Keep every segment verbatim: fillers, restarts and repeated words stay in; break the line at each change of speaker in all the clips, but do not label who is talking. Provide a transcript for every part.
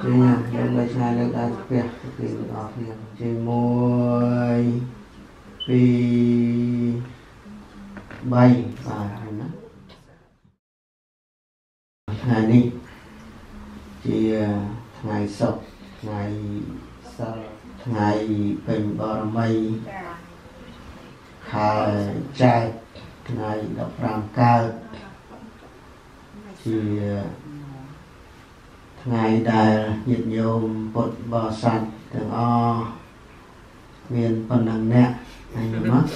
nha nhưng mà sai được ai việc thì ở thì chơi môi vì bay và nó ngày đi thì ngày sập ngày sau ngày bình bờ mây khai trai ngày đọc ram cao thì ngày đại nhiệt nhôm bột bò sạch từng o miền phần năng nè anh nhớ mất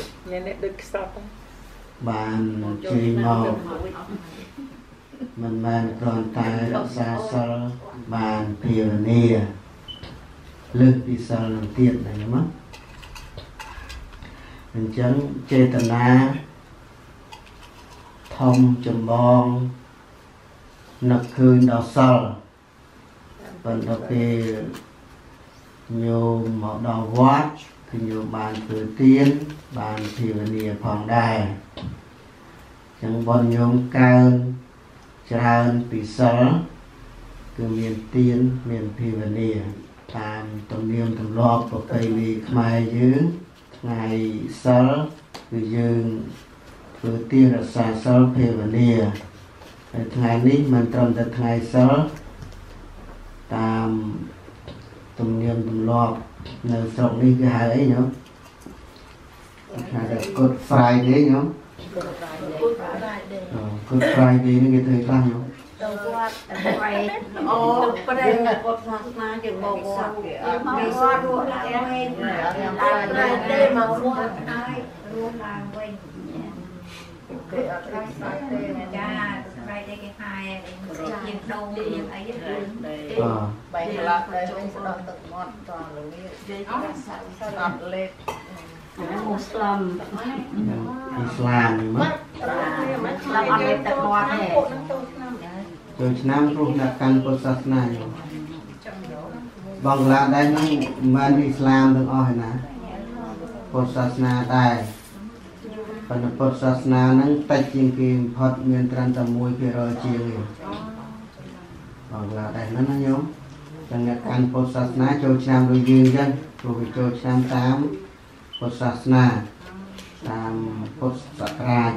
bàn chơi màu mình bàn còn tay đã xa xa bàn pioneer lưng đi xa làm tiền này nhớ mất mình chấn chê tần á thông chùm bong nập khơi đào sờ phần đặc biệt nhiều màu đào vót thì nhiều bàn thừa tiên bàn thì là nìa phòng đài chẳng bọn nhóm cao tràn bị sở từ miền tiên miền thì là nìa tàm tổng niệm tổng lọp của cây lì mai dưới ngày sở từ dương thừa tiên là xa sở thì là nìa ngày ní mình trồng từ ngày sở tàm tùm niệm tùm lọp nơi sọc đi cái hai ấy nhớ hai là cột Friday nhớ cột Friday nó cái thời ta nhớ
ô bên đây là cột phật mà chừng bầu bò ngày xưa ruộng là em là đây mà ruộng ai ruộng là quên cha Friday cái hai nhiệt độ nhiệt ấy
ờ
bảy là đây mình sẽ đón tự ngọt toàn là cái ngọt lên là Muslim
Islam mất
làm ăn lên tập ngọt này
rồi năm rồi là căn của sát này bằng là đây nó man Islam được oi nè của sát na đây phần của sát na nó tách chiên kim phật miền tràn tầm mùi kia rồi chiên bằng là đây nó nó nhóm chẳng là căn của sát na cho nam đôi dương dân rồi cho nam tám của sát na tam của sát ra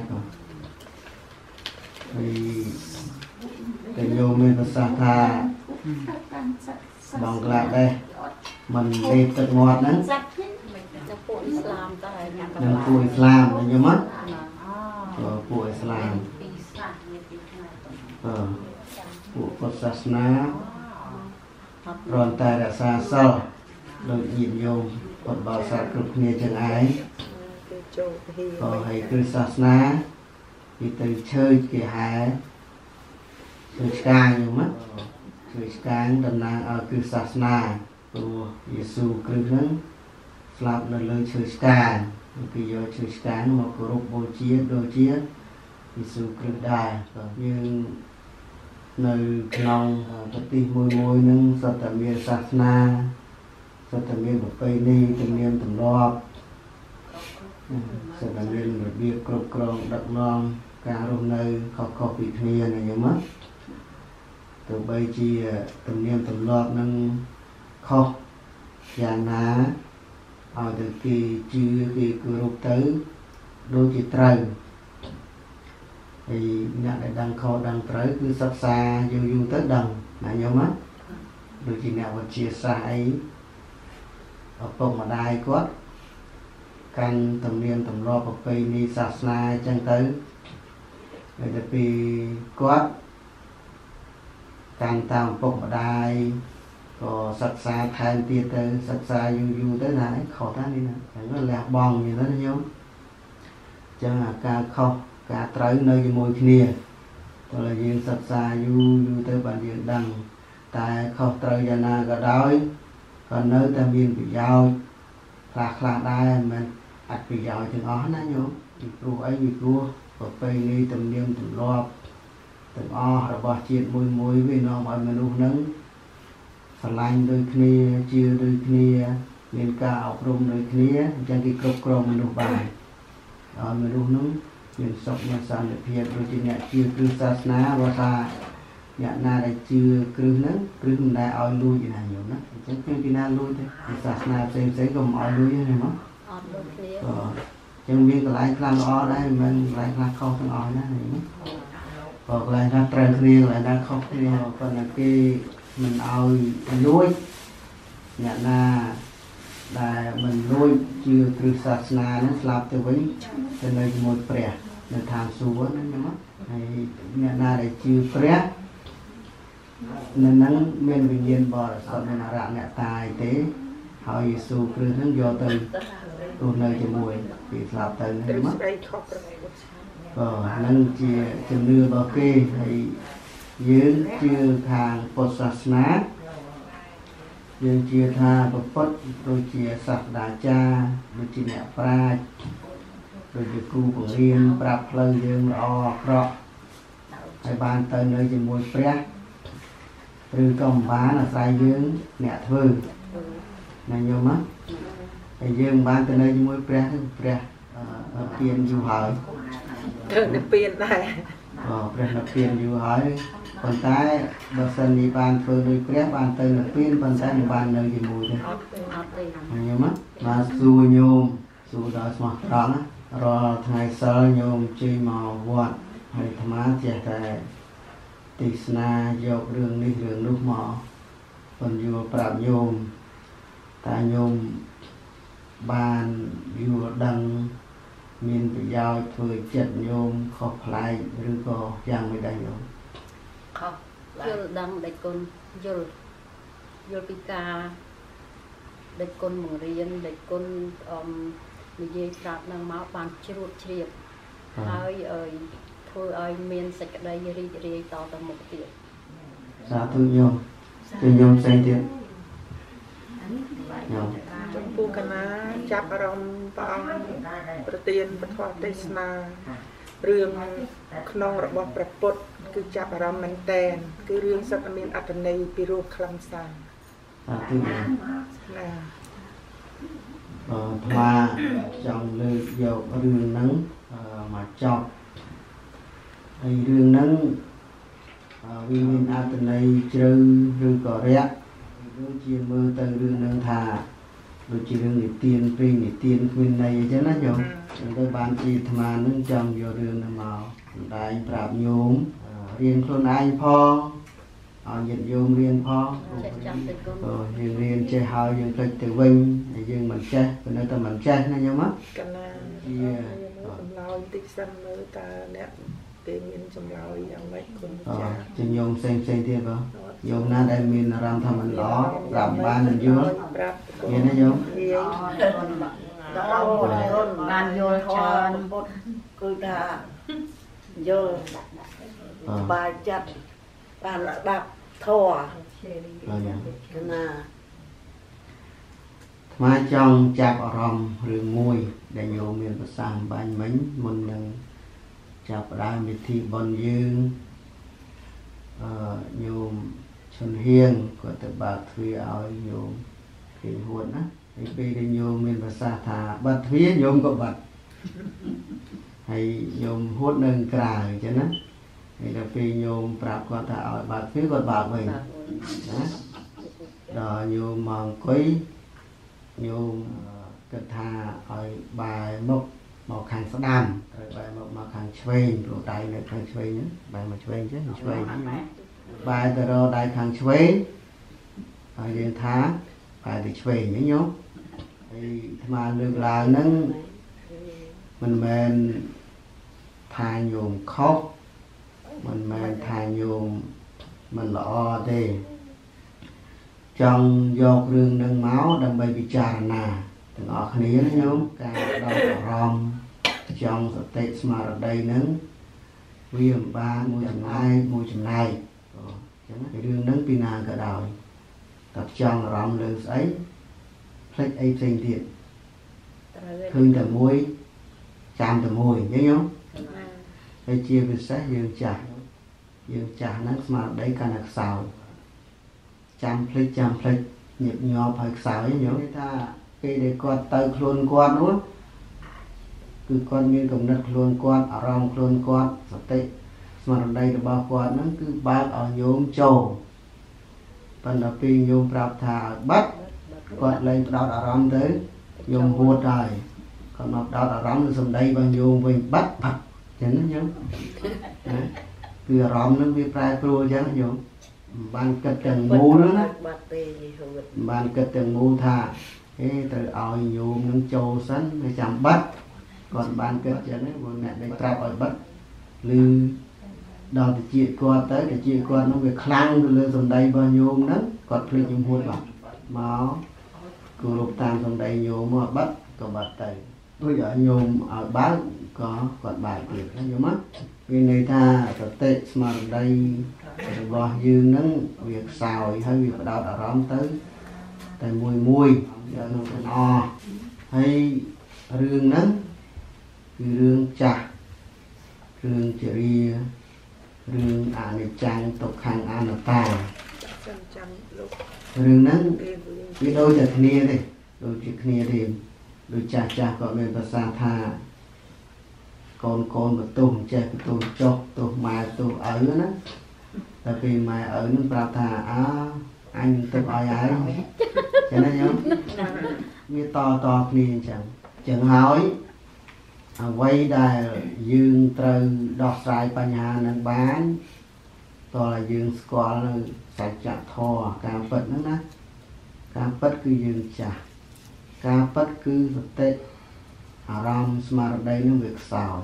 thì cái nhiều mình có xa tha bằng lại đây mình đi tự ngọt nữa nên phụ Islam là như mất ờ, phụ Islam ờ, phụ Phật sát ná rồi ta đã xa sơ được nhìn vô Phật bảo sát cực nghe chân ái còn hãy cứ sát ná thì từ chơi kìa hả sự càng như mất sự càng đầm na ở cứ sát na của Giêsu Christ slap lên lên sự càng khi do sự càng mà của rục bồ chia đôi chia Giêsu Christ đài nhưng nơi lòng tất ti môi môi nâng sát tạm miên sát na sát tạm miên một cây ni tạm miên tạm loa sát tạm miên một việc cột còng đặc non cả rồng nơi khó khó bị thề này như mất từ bây chi tầm niệm tầm lọt nâng khó dạng ná ở từ kỳ chưa kỳ cửa rụt tới đôi chỉ trời thì nhận lại đang khó đang tới cứ sắp xa dù dù tới đằng là nhau mắt đôi chỉ nào mà chia xa ấy ở phòng mà đai quát căn tầm niệm tầm lọt của cây ni sạc xa chân tới rồi từ kỳ quát càng tam bốc ở đây có sắc xa than tiết tới sắc xa du du tới này khó ta đi nè chẳng có lạc bong như thế nhau chẳng là ca không ca trái nơi môi kia tôi là viên sắc xa du du tới bản diện đằng tại không trời giờ nào cả đói còn nơi ta viên bị giao lạc lạc đây mình ạch bị giao chừng ó nó nhau thì cô ấy bị cua và cây đi tầm niêm tầm lo từng o rồi bỏ chuyện mùi mùi vì nó mọi người luôn nắng phần lanh đôi kia chia đôi kia nên cả học rung đôi kia chẳng cái cốc crom mình được bài đó mình luôn nắng nhìn sọc mà sàn được thiệt đôi chuyện nhẹ chia cứ sát ná và ta អ្នកណាដែលជឿគ្រឹះហ្នឹងគ្រឹះមិនដែលឲ្យលួចណាញោមណាអញ្ចឹងគឺពីណាលួចទេសាសនាផ្សេងផ្សេងក៏មិនឲ្យលួចទេហ្មងអត់ដូចគ្នាអញ្ចឹងមានកន្លែងខ្លះល្អដែរមិនកន្លែងខ្លះខុសទាំងអស់ណាហ្នឹងក៏កន្លែងខ្លះត្រូវគ្នាកន្លែងណាខុសគ្នាប៉ុន្តែគេមិនឲ្យលួចអ្នកណាដែលមិនលួចជឿគ្រឹះសាសនាហ្នឹងស្លាប់ទៅវិញទៅនៅជាមួយព្រះនៅឋានសួគ៌ហ្នឹងណាហើយអ្នកណាដែលជឿព្រះនៅហ្នឹងមានវិញ្ញាណបរិសុទ្ធមានអរៈអ្នកតាយទេហើយយេស៊ូវគ្រីស្ទហ្នឹងយកទៅរស់នៅជាមួយពីស្លាប់ទៅហ្នឹងមកក៏ហ្នឹងជាជំនឿរបស់គេហើយយើងជឿខាងពុទ្ធសាសនាយើងជឿថាព្រះពុទ្ធដូចជាសាស្ត្រាចារ្យដូចជាអ្នកប្រាជ្ញដូចជាគ្រូបង្រៀនប្រាប់ផ្លូវយើងល្អអាក្រក់ហើយបានទៅនៅជាមួយព្រះឬក៏មិនបានអាស្រ័យយើងអ្នកធ្វើណាញោមណាហើយយើងបានទៅនៅជាមួយព្រះព្រះពៀនយូរហើយត្រូវទៅពៀនដែរអូព្រះនៅពៀនយូរហើយប៉ុន្តែបើសិននេះបានធ្វើដោយព្រះបានទៅនៅពៀនប៉ុន្តែមិនបាននៅជាមួយទេអត់ទេអត់ទេញោមណាបានសួរញោមសួរដល់ស្មោះត្រង់ណារាល់ថ្ងៃសិលញោមជិះមកវត្តហើយអាត្មាចេះតែទេសនាយករឿងនេះរឿងនោះមកបញ្យល់ប្រាប់ញោមតែញោមបានយល់ដឹងមានប្រយោជន៍ធ្វើចិត្តញោមខុសប្លែកឬក៏យ៉ាងមិនដែរញោមខុសយល់ដឹងដែលគុណយល់យល់ពីការដែលគុណបង្រៀនដែលគុណអមនិយាយប្រាប់នឹងមកបានជ្រួតជ្រាបហើយអើយធ្វើឲ្យមានសេចក្តីរីករាយតទៅមុខទៀតសាធុញោមគឺញោមផ្សេងទៀតញោមចំពោះកណាចាប់អារម្មណ៍ព្រះអង្គប្រទានពធទេសនារឿងក្នុងរបស់ព្រះពុទ្ធគឺចាប់អារម្មណ៍មែនតែនគឺរឿងសិទ្ធិមានអត្ថន័យពីរោះខ្លឹមសារសាធុញោមណាអឺថ្មចង់លើកយករឿងហ្នឹងមកចប់ហើយរឿងហ្នឹងវាមានអត្ថន័យជ្រៅឬក៏រយៈដូចជាមើលទៅរឿងហ្នឹងថាដូចជារឿងនិទានព្រេងនិទានគ្មានន័យអញ្ចឹងណាញោមអញ្ចឹងទៅបានជាអាត្មាហ្នឹងចង់យករឿងហ្នឹងមកសម្ដែងប្រាប់ញោមរៀនខ្លួនឯងផងឲ្យញាតិញោមរៀនផងអូយើងរៀនចេះហើយយើងទៅទៅវិញហើយយើងមិនចេះក៏នៅតែមិនចេះណាញោមណាកណាជាចម្លើយតិចសិនមើលតើអ្នកគេមានចម្លើយយ៉ាងម៉េចគុណចា៎ជាញោមផ្សេងផ្សេងទៀតបងញោមណាដែលមានអារម្មណ៍ថាមិនល្អប្រាប់បានមិនយល់ប្រាប់មានទេញោមដល់គុណបានយល់ច្រើនពុទ្ធគឺថាយល់ស្បាយចិត្តបានស្ដាប់ធម៌កណាថ្មចង់ចាប់អារម្មណ៍រឿងមួយដែលញោមមានប្រសាសន៍បាញ់មិញមុននឹងចាប់ផ្ដើមវិធីបុណ្យយើងអឺញោមឈុនហៀងគាត់ទៅបើកទ្វារឲ្យញោមគេហួតណាហើយពេលដែលញោមមានប្រសាសន៍ថាបាត់ទ្វារញោមក៏បាត់ហើយញោមហួតនៅក្រៅអញ្ចឹងណាហើយដល់ពេលញោមប្រាប់គាត់ថាឲ្យបើកទ្វារគាត់បើកវិញណាដល់ញោមមកអង្គុយញោមគិតថាឲ្យបែរមុខមកខាងស្ដាំត្រូវបែរមកមកខាងឆ្វេងព្រោះដៃនៅខាងឆ្វេងហ្នឹងបែរមកឆ្វេងចេះឆ្វេងបែរទៅរកដៃខាងឆ្វេងហើយយើងថាបែរទៅឆ្វេងហ្នឹងញោមហើយអាត្មាលើកឡើងហ្នឹងមិនមែនថាញោមខុសមិនមែនថាញោមមិនល្អទេចង់យករឿងនឹងមកដើម្បីពិចារណាទាំងអស់គ្នាណាញោមការដល់អារម្មណ៍ចង់សតិស្មារតីហ្នឹងវាមិនបានមួយចំណែកមួយចំណែកអញ្ចឹងរឿងហ្នឹងពីណាក៏ដោយតែចង់អារម្មណ៍លើស្អីផ្លេចអីផ្សេងទៀតឃើញតែមួយចាំតែមួយអញ្ចឹងញោមហើយជាពិសេសយើងចាស់យើងចាស់ហ្នឹងស្មារតីកាន់តែខ្សោយចាំភ្លេចចាំភ្លេចញឹកញាប់ហើយខ្សោយញោមថាពេលដែលគាត់ទៅខ្លួនគាត់នោះគឺគាត់មានគំនិតខ្លួនគាត់អារម្មណ៍ខ្លួនគាត់សតិស្មារតីរបស់គាត់ហ្នឹងគឺបើកឲ្យញោមចូលប៉ុន្តែពេលញោមប្រាប់ថាឲ្យបាត់គាត់លែងផ្ដោតអារម្មណ៍ទៅញោមហួតហើយគាត់មកផ្ដោតអារម្មណ៍នឹងសម្ដីរបស់ញោមវិញបាត់បាត់ចឹងណាញោមគឺអារម្មណ៍ហ្នឹងវាប្រែប្រួលចឹងញោមបានគិតទាំងមូលណាបានគិតទាំងមូលថាហេត្រូវឲ្យញោមនឹងចូលសិនហើយចាំបាត់គាត់បានគិតចឹងហ្នឹងព្រោះអ្នកដែលប្រាប់ឲ្យបាត់ឬដល់តិចគាត់ទៅតិចគាត់នោះវាខ្លាំងទៅលើសម្ដីរបស់ញោមហ្នឹងគាត់ភ្លេចញោមហួតបាត់មកគោរពតាមសម្ដីញោមមកបាត់ក៏បាត់ទៅដូចឲ្យញោមឲ្យបើកក៏គាត់បើកទៀតណាញោមណាវាន័យថាសតិស្មារតីរបស់យើងហ្នឹងវាខ្សោយហើយវាផ្ដោតអារម្មណ៍ទៅតែមួយមួយយ៉ាងនោះទាំងអស់ហើយរឿងហ្នឹងគឺរឿងចាស់រឿងជារារឿងអនិច្ចំទុក្ខំអនត្តារឿងហ្នឹងវាដូចតែគ្នាទេដូចជាគ្នាទេដូចចាស់ចាស់ក៏មានប្រសាសន៍ថាកូនកូនបន្ទោសចេះបន្ទោសចុះទោសម៉ែទោសឪណាតែពេលម៉ែឪនឹងប្រាប់ថាអើអញទុកឲ្យហើយចឹងណាញោមវាតតគ្នាអញ្ចឹងចឹងហើយអ្វីដែលយើងត្រូវដោះស្រាយបញ្ហានឹងបានតើយើងស្គាល់នៅសច្ចធម៌ការពិតហ្នឹងណាការពិតគឺយើងចាស់ការពិតគឺសតិអារម្មណ៍ស្មារតីនឹងវាខ្សោយ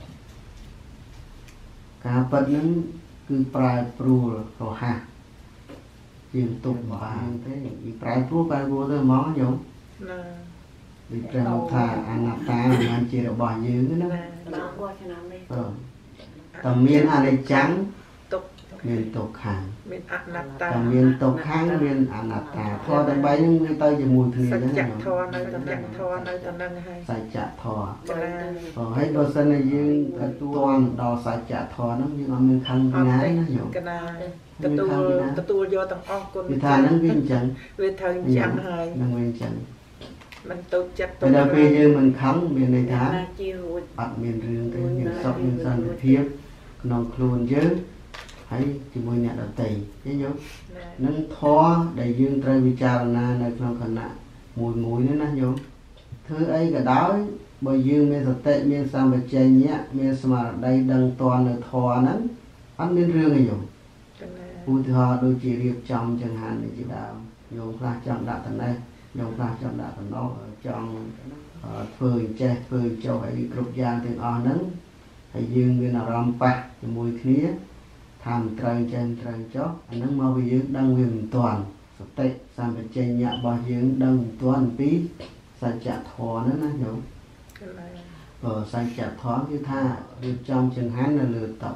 ការពិតហ្នឹងគឺប្រែប្រួលរហ័សជាងទុកបានទេវាប្រែប្រួលប្រែប្រួលទៅហ្មងញោមណាដូចព្រះមកថាអនត្តាមិនមែនជារបស់យើងណារបស់ឆ្នាំនេះតែមានអនិច្ចំទុកមានទុក្ខំមានអនត្តាតែមានទុក្ខំមានអនត្តាធម៌ទាំងបីហ្នឹងវាទៅជាមួយគ្នាហ្នឹងសច្ចធម៌នៅតំណែងធម៌នៅតំណែងហើយសច្ចធម៌ចា៎ហើយបើសិនជាយើងទទួលដល់សច្ចធម៌ហ្នឹងយើងអត់មានខឹងពីណាណាញោមកណាទទួលទទួលយកទាំងអស់គុណវាថាហ្នឹងវាអញ្ចឹងវាត្រូវអញ្ចឹងហើយហ្នឹងវាអញ្ចឹងมันទៅចិត្តទៅដល់ពេលយើងមិនខឹងមានន័យថាអត់មានរឿងទេមានសុខមានសន្តិភាពក្នុងខ្លួនយើងហើយជាមួយអ្នកដទៃឃើញទេនឹងធម៌ដែលយើងត្រូវពិចារណានៅក្នុងគណៈមួយមួយនេះណាញោមធ្វើអីក៏ដោយបើយើងមានសតិមានសម្បជញ្ញៈមានស្មារតីដឹងតន់នៅធម៌ហ្នឹងអត់មានរឿងទេញោមឧទាហរណ៍ដូចជារៀបចំចង្ហាន់នេះជាដើមញោមខ្លះចង់ដាក់តំណែងញោមខ្លះចង់ដាក់តំណោចង់ធ្វើចេះធ្វើចុះអីគ្រប់យ៉ាងទាំងអស់ហ្នឹងហើយយើងមានអារម្មណ៍ប៉ះជាមួយគ្នាថាមិនត្រូវចេះត្រូវចុះអាហ្នឹងមកពីយើងដឹងវាមិនទាន់សតិសម្បជញ្ញៈរបស់យើងដឹងមិនទាន់ពីសច្ចធម៌ហ្នឹងណាញោមបើសច្ចធម៌គឺថារៀបចំចង្ហាន់នៅលើតុ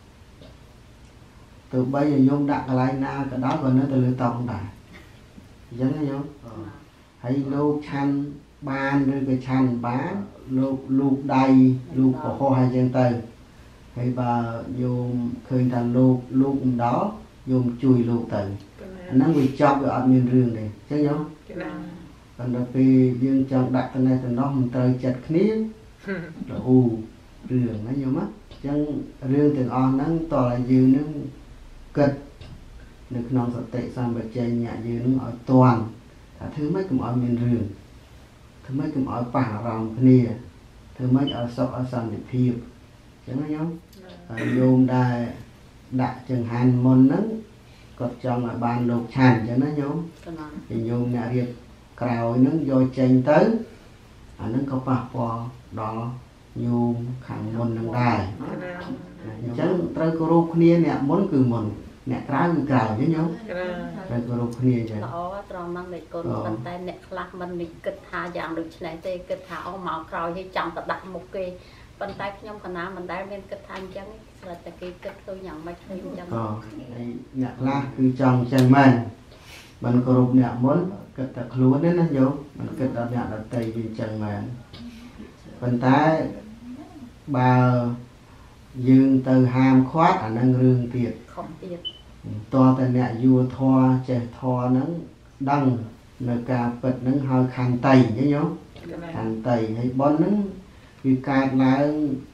ទោះបីញោមដាក់កន្លែងណាក៏ដោយក៏នៅតែលើតុដែរអញ្ចឹងណាញោមហើយលោកឆាន់បានឬក៏ឆាន់បានលោកលូកដៃលូកកុហកហើយអញ្ចឹងទៅហើយបើញោមឃើញថាលោកលូកមិនដល់ញោមជួយលោកទៅអាហ្នឹងវាចប់វាអត់មានរឿងទេអញ្ចឹងញោមប៉ុន្តែពេលយើងចង់ដាក់តំណែងតំណោះមិនត្រូវចិត្តគ្នារហូរឿងណាញោមណាអញ្ចឹងរឿងទាំងអស់ហ្នឹងតើឲ្យយើងនឹងគិតនៅក្នុងសតិសម្បជញ្ញៈយើងនឹងឲ្យតន់ថាធ្វើម៉េចកុំឲ្យមានរឿងធ្វើម៉េចកុំឲ្យប៉ះអារម្មណ៍គ្នាធ្វើម៉េចឲ្យសុខឲ្យសន្តិភាពអញ្ចឹងណាញោមហើយញោមដែលដាក់ចង្ហាន់មុនហ្នឹងគាត់ចង់ឲ្យបានលោកឆាន់អញ្ចឹងណាញោមហើយញោមអ្នករៀបក្រោយហ្នឹងយកចេញទៅអាហ្នឹងក៏ប៉ះពាល់ដល់ញោមខាងមុននឹងដែរអញ្ចឹងត្រូវគោរពគ្នាអ្នកមុនគឺមុនអ្នកក្រៅគឺក្រៅអញ្ចឹងញោមត្រូវគោរពគ្នាអញ្ចឹងល្អត្រង់ហ្នឹងដែលកូនប៉ុន្តែអ្នកខ្លះមិនមានគិតថាយ៉ាងដូចនេះទេគិតថាអូមកក្រោយឲ្យចង់ទៅដាក់មុខគេប៉ុន្តែខ្ញុំកណាមិនដែលមានគិតថាអញ្ចឹងស្រាប់តែគេគិតទៅយ៉ាងម៉េចទៅអញ្ចឹងហើយអ្នកខ្លះគឺចង់អញ្ចឹងមែនមិនគោរពអ្នកមុនគិតតែខ្លួនទេណាញោមមិនគិតដល់អ្នកដទៃវាអញ្ចឹងមែនប៉ុន្តែបើយើងទៅហាមឃាត់អានឹងរឿងទៀតខុសទៀតតើតែអ្នកយល់ធម៌ចេះធម៌ហ្នឹងដឹងនៅការពិតហ្នឹងហើយខន្តីអញ្ចឹងញោមខន្តីហើយប៉ុនហ្នឹងវាកើតឡើង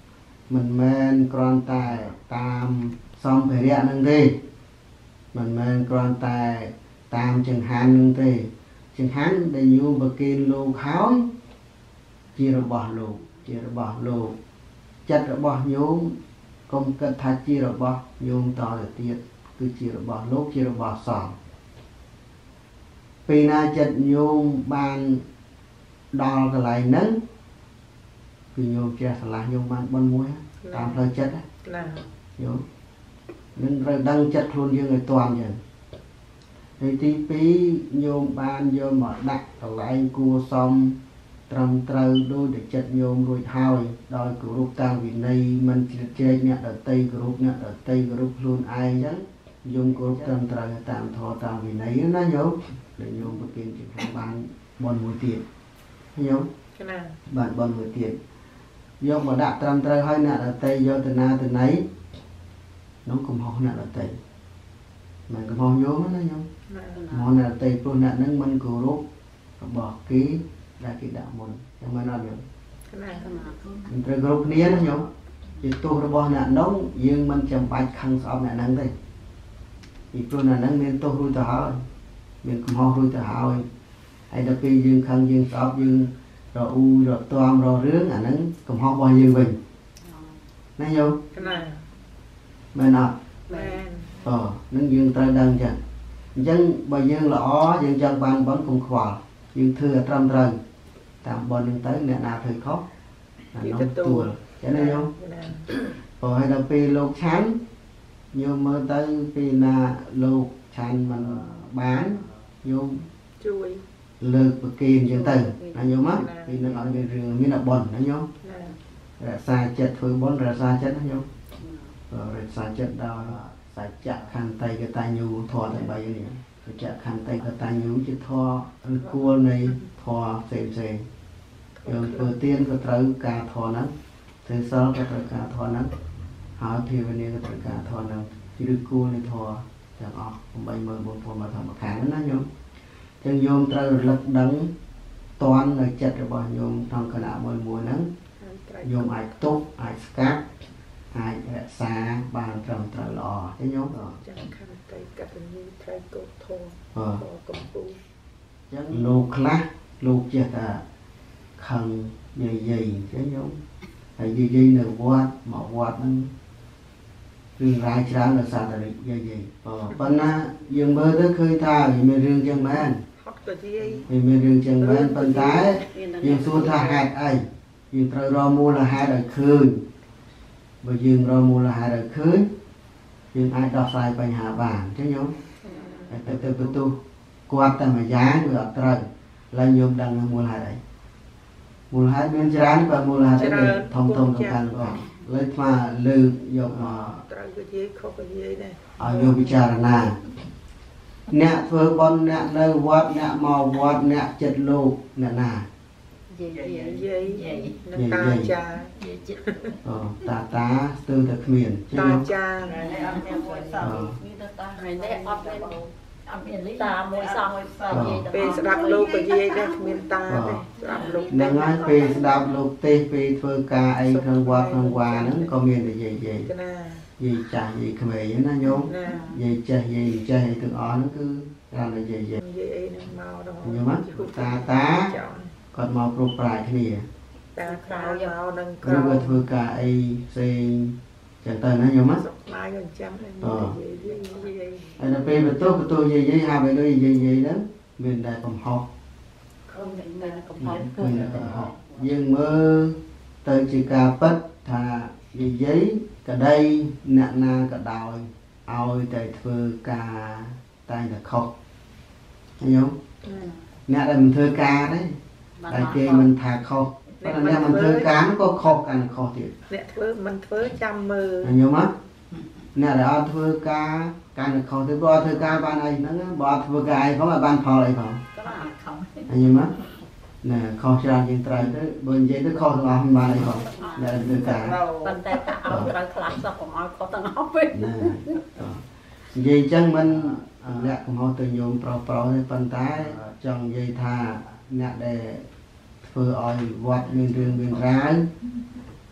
mình men con tài tam xong phải rẽ nâng đi mình men con tài tam chừng hàn nâng đi chừng hàn để nhu bờ kê lô kháo chia ra bỏ lô chia ra bỏ lô chặt ra bỏ nhôm công cất thạch chia ra bỏ nhôm to là tiết cứ chia ra bỏ lô chia ra bỏ sòng vì na chặt nhôm ban đo cái lại nâng vì nhôm chia là nhôm ban ban muối tam lời chất á nhôm nên rồi đăng chất luôn như người toàn vậy thì tí phí nhôm ban vô mà đặt cái lại cua xong trầm trâu đôi để chất nhôm rồi hao đòi của rút tăng vì này mình chơi nhạc ở tây của rút nhạc ở tây của rút luôn ai chứ dùng của rút trầm trâu tạm thọ tạm vì này nó nhôm để nhôm bất kiến chỉ phải bán bon mùi tiền nhôm bạn bon mùi tiền do mà đặt trầm trâu hay nè ở tây do từ na từ nấy nó cũng họ nè ở tây mà cũng họ nhôm nó nhôm họ nè tây luôn nè nâng mình của rút bỏ ký là cái đạo môn trong mà nói được rồi group nia nó nhổ thì tôi nó bỏ nạn nóng nhưng mình chậm bạch khăn sọp nạn nắng đây thì tôi là nắng nên tôi lui tới hỏi mình cũng ho lui tới hỏi hay là khi dương khăn dương sọp dương rồi u rồi toam rồi rướng à nắng cũng ho bao dương bình nói vô mà nào ờ nắng dương tới đăng chẳng dân bà dương là ó dương chân ban bắn cùng khỏa dương thừa trăm rần tạm bọn những tới nè nào thời khó nó tùa cho nên không rồi hay là vì lục chán như mơ tới vì là lục chán mình bán vô lực và kìm chân từ là nhiều mắt vì nó nói về rừng như là bẩn nó nhó ra xa chất với bốn ra xa chất nó nhó rồi xa chất đó xa chặt khăn tay cái tay nhu thò tay bay này chặt khăn tay cái tay nhu chứ thò cua này thò xèn xèn rồi đầu tiên cóត្រូវការធនហ្នឹងthứ sau cóត្រូវការធនហ្នឹងហើយភាវនាក៏ត្រូវការធនហ្នឹងគឺគួរនៃធម៌ទាំងអស់ដើម្បីមើលបងប្អូនមកធម្មខាងហ្នឹងណាញោមចឹងញោមត្រូវរលឹកដឹងតន់នៅចិត្តរបស់ញោមក្នុងគណៈមួយមួយហ្នឹងញោមអាចទប់អាចស្កាត់អាចរក្សាបានត្រឹមត្រូវល្អទេញោមចឹងខាងតែកតញ្ញូត្រូវកោតធម៌កំពូចឹងលោកខ្លះលោកចេះតែខឹងយាយយាយចឹងញោមហើយយាយយាយនៅវត្តមកវត្តហ្នឹងរឿងរ៉ាវច្រើននៅសាតារិកយាយយាយប៉ុន្តែយើងមើលទៅឃើញថាវាមានរឿងចឹងមែនហត់ក៏យាយវាមានរឿងចឹងមែនប៉ុន្តែយើងសួរថាហេតុអីយើងត្រូវរកមូលហេតុឲ្យឃើញបើយើងរកមូលហេតុឲ្យឃើញយើងអាចដោះស្រាយបញ្ហាបានចឹងញោមតែទៅបន្ទោសគាត់តែមួយយ៉ាងវាអត់ត្រូវឡើងញោមដឹងមូលហេតុអីមូលហេតុមានច្រើនបើមូលហេតុធំធំទៅកាន់ក៏លើថ្មលើកយកមកត្រូវក៏និយាយខុសក៏និយាយដែរឲ្យយកពិចារណាអ្នកធ្វើបុណ្យអ្នកនៅវត្តអ្នកមកវត្តអ្នកចិត្តលោកអ្នកណាយាយយាយយាយអ្នកតាចាយាយចិត្តអូតាតាស្ទើរតែគ្មានតាចានេះអត់មានមួយសោះមានតាតាហើយនេះអត់មានអត់មានតាមួយសោះពេលស្ដាប់លោកក៏យាយដែរគ្មានតាទេស្ដាប់លោកហ្នឹងហើយពេលស្ដាប់លោកទេសពេលធ្វើការអីក្នុងវត្តក្នុងវាហ្នឹងក៏មានតែយាយយាយណាយាយចាស់យាយក្មេងណាញោមយាយចេះយាយចេះអីទាំងអស់ហ្នឹងគឺតាមតែយាយយាយយាយអីហ្នឹងមកដល់ញោមតាតាគាត់មកគ្រប់ប្រាយគ្នាតាក្រោយមកនឹងក្រោយឬធ្វើការអីផ្សេងចឹងទៅណាញោមណាស្លាយអញ្ចឹងនិយាយយាយយាយហើយដល់ពេលបន្ទោបន្ទោយាយយាយហាប់ឲ្យដូចយាយយាយហ្នឹងមានតែកំហុសឃើញតែកំហុសឃើញតែកំហុសយើងមើលទៅជាការពិតថាយាយយាយក្តីអ្នកណាក៏ដោយឲ្យតែធ្វើការតែតែខុសញោមអ្នកដែលមិនធ្វើការទេតែគេមិនថាខុសប៉ុន្តែអ្នកមិនធ្វើការក៏ខុសកាន់ខុសទៀតអ្នកធ្វើមិនធ្វើចាំមើលញោមណាអ្នកដែលអត់ធ្វើការកាន់ខុសទៅបើអត់ធ្វើការបានអីហ្នឹងបើអត់ធ្វើការអីផងឲ្យបានផលអីផងក៏បានខុសញោមណាណែខុសច្រើនជាងត្រូវទៅបើនិយាយទៅខុសទាំងអស់មិនបានអីផងអ្នកធ្វើការប៉ុន្តែតែឲ្យត្រូវខ្លះសោះកុំឲ្យខុសទាំងអស់ពេកណានិយាយអញ្ចឹងមិនលាក់កំហុសទៅញោមប្រុសប្រុសទេប៉ុន្តែចង់និយាយថាអ្នកដែលធ្វើឲ្យវត្តមានរឿងមានរ៉ាវ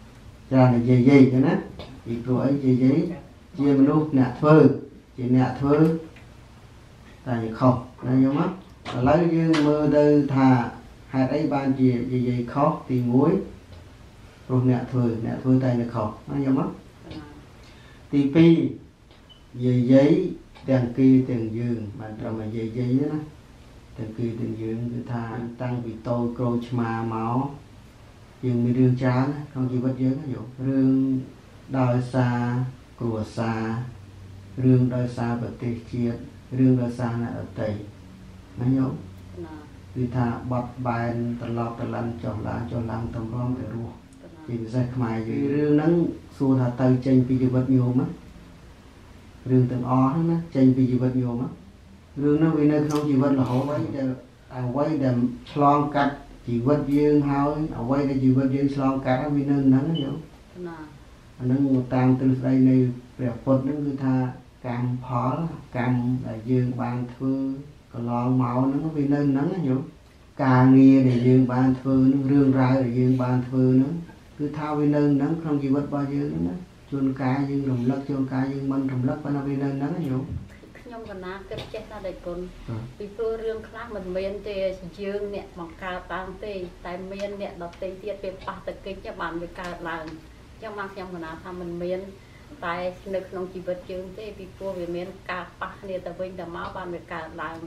ra là gì gì cho nó thì cô ấy gì gì chia mình lúc nè thơ chỉ nè thơ tại không nó giống mắt lấy dương mơ tư thà hai ấy ban gì gì gì khó thì muối rồi nè thơ nè thơ tay nè không nó giống mắt thì pi gì giấy đèn kia tiền dương mà trong mà gì giấy đó tiền kia tiền dương cứ tha tăng bị tôi câu mà máu dương mới rương chán không chỉ bất giới ví dụ rương đòi xa của xa rương đòi xa vật tiết chiết rương đòi xa là ở tây nó nhớ vì thà bọt bài tật lọt tật lăn cho lá cho lăng tầm rong để rùa chỉ ra khmai gì rương nắng xua thà tay chênh vì vật nhiều mất rương từng o đó nó chênh vì vật nhiều mất rương nó vì nơi không chỉ vật là hổ quay để à quay để long cắt chỉ vật dương hao ở quay để chỉ vật dương long cắt vì nơi nắng nó nhớ nắng một tang từ đây này bẻ phật nó cứ tha cam phó cam là dương ban thư còn lon màu nó vì nơi nắng nó nhớ cà nghe để dương ban thư nó rương rai để dương ban thư nó cứ thao vì nơi nắng không chỉ vật bao nhiêu nữa chôn cá dương rồng lắc chôn cá dương mân rồng lắc nó vì nơi nắng nó nhớ
nhung còn na kết chết ra đây con vì tôi riêng khác mình miền tây dương nè bằng cà tang tây tại miền nè đọt tây tiết về ba tật kinh cho bạn về cà làng trong mang nhung còn na tham mình miền tại nước nông chỉ vật dương tây vì tôi về miền cà pa nè tại bên đầm máu bạn về cà làng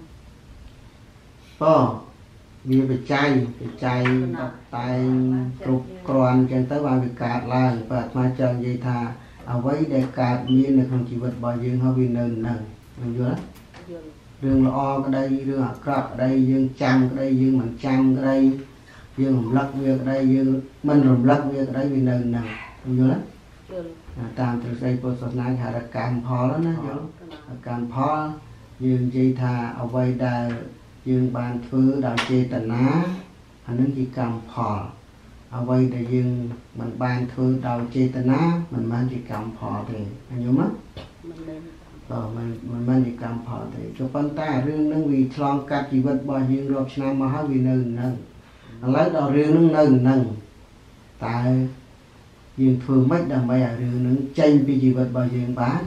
po vì về chay về chay tại trục còn chân tới bạn về cà làng và mà chân gì thà ở với để cà miền nước nông chỉ vật bao dương hơi vì nền nền mình vô đó rừng là o cái đây rừng hạt cọp ở đây dương chăm cái đây dương mình chăm cái đây dương hồng lắc việc ở đây dương mình hồng lắc việc ở đây vì nền nè mình vô đó tam từ đây cô sốt nái hà là cam phò đó nó vô cam phò dương chi thà ở quay đà dương bàn thứ đào chê tần á anh nó chỉ cam phò ở quay để dương mình bàn thứ đào chê tần á mình mang chỉ cam phò thì anh nhớ mất ờ mình mình mình thì cầm phở thì cho con ta riêng nó vì long cắt chỉ vật bao nhiêu rồi năm mà vì nâng nâng lấy đầu riêng nó nâng nâng tại dương thường mấy đầm bay ở riêng nó tranh vì chỉ vật bao nhiêu bán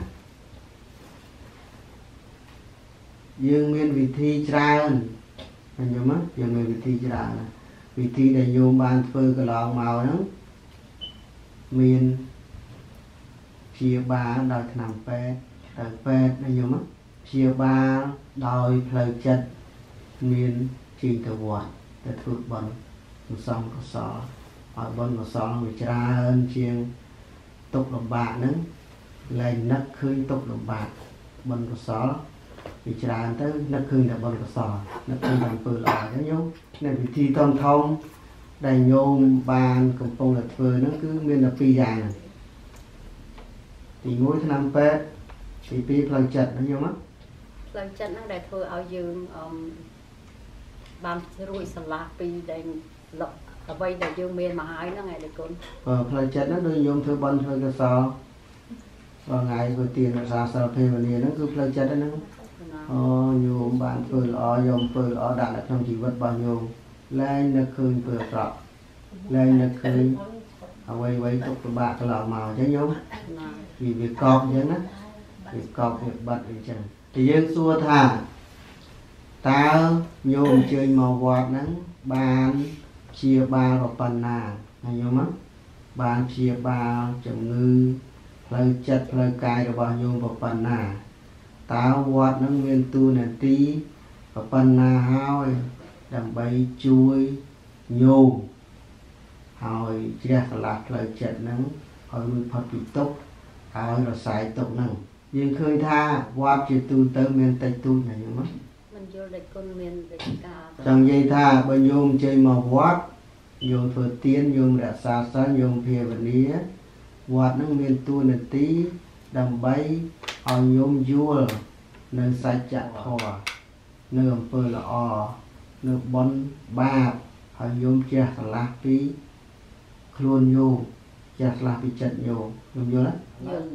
dương miền vị thi tràn anh nhớ mất dương miền vị thi tràn vị thi để vô ban phơi cái lọ màu đó miền chia ba đòi nằm pe tại pe nó nhiều mất chia ba đòi lời chất miền chỉ từ vọt để thuộc bẩn xong có sọ ở bên có sọ người cha hơn chiên tục đồng bạc nữa lên nấc khơi tục đồng bạc bên có sọ vì cha tới nấc khơi là bên có sọ nấc khơi làm phơi lại đó nhớ nên vị thi thông thông đầy nhôm bàn cầm phong là phơi nó cứ miền là phi vàng này thì ngôi thứ năm pe thì pi lần chật nó vô mất
lần chật nó để thôi ao dương ban ruồi sờ lạc pi để lọc ở đây để dương miền mà hái nó ngày để con
ờ lần chật nó đưa nhôm thôi bận thôi cái sao và ngày của tiền là sao sao thì mình nó cứ lần chật đó nó ờ nhôm bàn phơi lọ nhôm phơi lọ đặt ở trong chỉ vật bao nhiêu lên nó khơi phơi trọ lên nó khơi ở quay quay tục bạc lọ màu chứ nhôm vì việc cọp vậy đó việc cọp việc bật việc chẳng thì dân xua thả tao nhôm chơi màu quạt nắng bàn chia ba vào phần nào này nhôm á bàn chia ba chồng ngư lời chật lời cài rồi bao nhôm vào phần nào tao quạt nó nguyên tu nè tí vào phần nào hao đầm bay chui nhôm hỏi chia lạc lời chật nắng hỏi mình phật bị tốc hỏi rồi xài tốc nắng nhưng khơi tha qua chỉ tu tới miền tây tu này nhớ mất
mình vô để con miền để cả
trong dây tha bên nhôm chơi màu quát nhôm phở tiên nhôm đã xa xa nhôm phê vật lía quạt nó miền tu này tí đầm bay ở nhôm vua nơi sai chặt thò nơi ẩm phơ là o nơi bón ba ở nhôm chè là tí luôn nhôm chè là tí chặt nhôm nhôm vô đó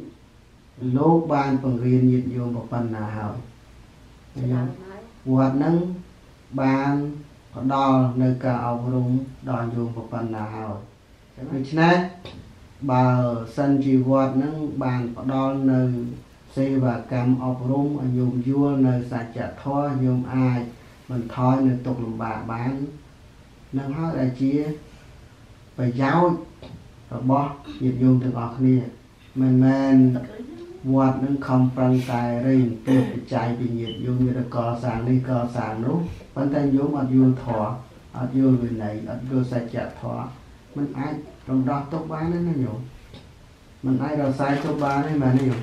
lô ban bằng riêng nhiệt vô một phần nào hỏi quạt nâng ban đo nơi cả ông rung đo vô một phần nào hỏi vì thế này bà sân chi vọt nâng bàn đo nơi xây và cầm ọc rung ở nhôm vua nơi sạch chả thoa nhôm ai mình thôi nơi tục làm bà bán nâng hết là chia phải giáo rồi bỏ nhiệt dùng từ ọt nè mình mình vọt nâng không prăng tài rình tuyệt chạy bị nhiệt dùng như là cò sàng đi cò sàng nút vẫn tên dùng ọt vua thọ ọt vua người này ọt vua sạch chả thoa mình ai trong đó tốt bán đấy nó nhiều mình ai rồi sai tốt bán đấy mà nó nhiều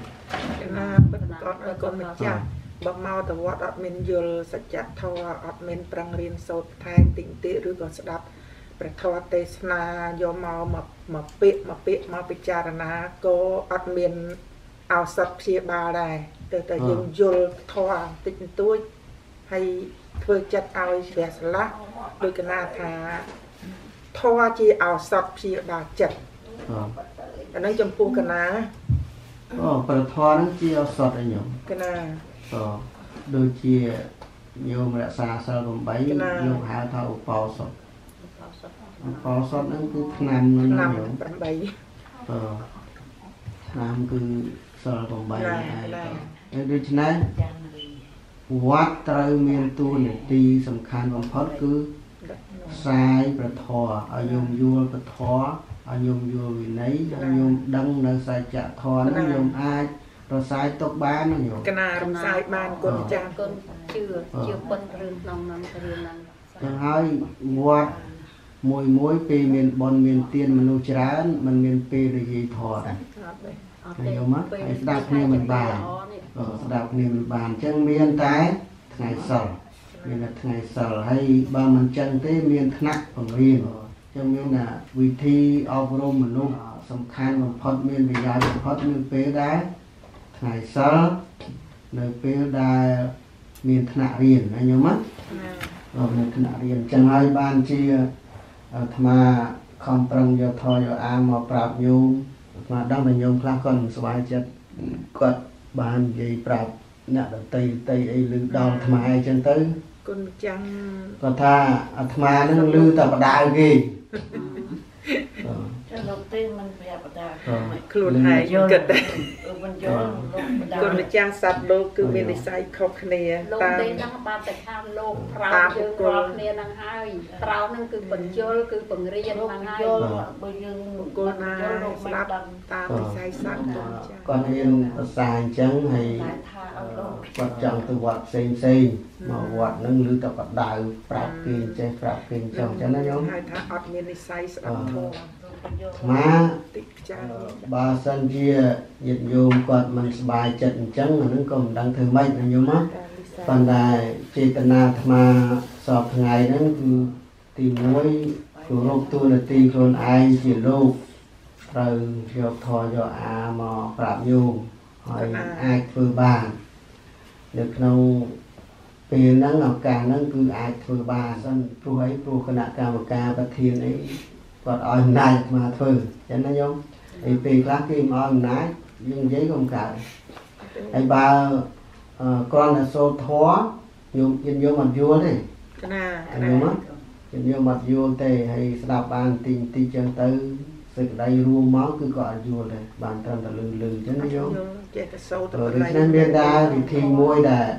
là con con mình chả bậc mau từ vót ọt mình vô sạch chặt thọ ọt mình prang riêng sốt thay tỉnh tị rồi còn đậpประทอเตสนาโยมเอามามาเปะมาเปะมาพิจารณาก็อัดเมียนเอาสัตว์เพียบาได้แต่แต่ยังโยลทอติดตัวให้เพื่อจัดเอาเสียสละโดยกันนาทาทอจีเอาสัตว์เพียบาจัดอันนั้นจำปูกันนะ
อ๋อประทอนั้นจีเอาสัตว์อะไรอยู่
กันนะ
อ๋อโดยจีโยมรักษาสารลมใบโยมหาเท่าเป่าสัตว์พอสดนั่นคือทนามนั่นเองเออทนามคือสระผมใบไอ้ดูชนะวัดไตรเมียนตัวหนึ่งตีสำคัญของพอดคือสายประทออายมยัวประทออายมยัววินัยอายมดังในสายจะทอนั่นยมอายเราสายตกบ้านนั่นอยู่
กนาเราสายบ้านคนจัง
คนชื่อชื่อคนเรื่องน้องนั้นเรื่องนั้น
จะให้วัดมวยมวยปีเมียนบอลเมียนเตียนมนุษย์ร้านมันเมียนปีระยีถอดไอ้ยมะไอ้สดาบเนี่ยมันบานเออสดาบเนี่ยมันบานจังเมียนตายไงสลเมียนไงสลให้บางมันจังเต้เมียนหนักของเรียนจังเมียนน่ะวิธีอบรมมนุษย์สำคัญของพอดเมียนวิญญาณพอดเมียนเป้ได้ไงสลในเป้ได้เมียนหนักเรียนไอ้ยมะเออเมียนหนักเรียนจังให้บานเชียธรรมาคำปรังโยธอยอามาปราบโยมมาดังแต่โยมคลาก่อนสบายจัดกดบานยัยปราบเนี่ยตีตีไอ้ลือดาวธรรมาไอ้จังตื้อ
คนจัง
ก็ถ้าธรรมานั่งลือแต่ประดากี่
จะลงตีมันเปียประดา
ครูไทยเกิดได้คนจังสัตว์โลกคือเมนิสัยขอบเนีย
ตามตีนั่งบานแต่ข้ามโลกพราวเยอะกรอบเนียนั่งให้พราวนั่งคือปัญโยคือปัญเรียนนั่งให้ปัญโย
โกนาสลับตามนิสัยสัตว์
ก่อนเรียนภาษาจังให้วัดจังตัววัดเซนเซนมาวัดนั่งลือแต่ประดาปราบกินใจปราบกินจังจังนะโยม
ให้ถ้าอัดเมนิสัยสัตว์ทอง
มาบาสันเจียหยุดโยมกอดมันสบายจัดจังอันนั้นก็ดังถือไม่นะโยมมั้งตอนใดเจตนาธรรมาสอบไงนั้นคือตีมวยคือโรคตัวในตีคนไอเสียโรคเราโยกทอยออาหมอปราบโยมหอยไอฟือบานเด็กเราปีนั้นเอาการนั้นคือไอฟือบานสั้นผู้ให้ผู้คณะกรรมการประเทศนี้กอดอ่อนนายมาฝืนฉันนะโยมไอ้ปีคลาสที่อ่อนนายยังgiấy không cảไอ้bà con là số thó dùng nhìn vô mặt vua đấy anh nhớ mất nhìn vô mặt vua thì hay đạp bàn tình tình chân tư sự đây ruộng máu cứ gọi vua này bàn thân là lừ lừ chứ nó vô rồi được nên bên đa thì thi môi đà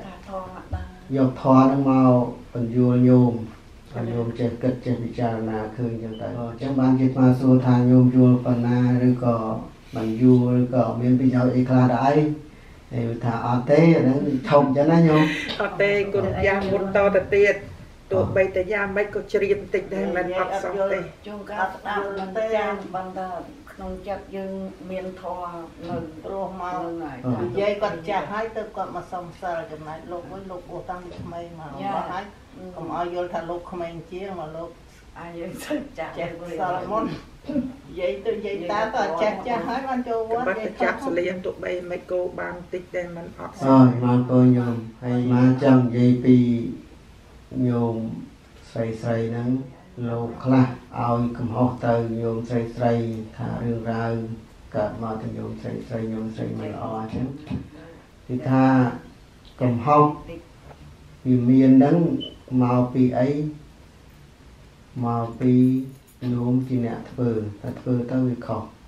dọc thò nó màu phần vua nhômโยมเจ็บเกิดเจ็บพิจารณาคืนจังแต่จังบางจิตมาสู่ทางโยมโยปนาหรือก็บางยูหรือก็เมียนพิจารณาเอกลาได้ไอ้ถ้าอาเต้นั้นชมจะนะโยม
อาเต้กุญยามุนโตตะเตียตัวใบแต่ยาไม่ก็เฉียบติดได้มันอักษรเต้
จุงการตามมันจางบางตาขนมจับยืนเมียนทอหนึ่งรัวมา
ยายก่อนจะให้เติมก่อนมาส่งสารกันไหมลูกไว้ลูกโอตั้งทำไมมาว่าให้ผมเอาโยนทะลุขมิ้นเชี่ยมาลูก
อายุสักจั
กสารมนยายตัวยายตาต่อจักจะให้มันโจวั
ดยายจักเลี้ยงตัวใบไมโครบางติดได้มันออก
เออมาโกโยมให้มาจังยายปีโยมใส่ใส่นั้นโลกคลาเอาคำฮอกเตยโยมใส่ใส่ถ้าเรื่องราวเกิดมาถึงโยมใส่ใส่โยมใส่ไม่ออกใช่ไหมที่ถ้าคำฮอกวิเมียนนั้นมาปีไอมาปีโยมจีเนตเปิดแต่เปิดตั้งวิเคราะห์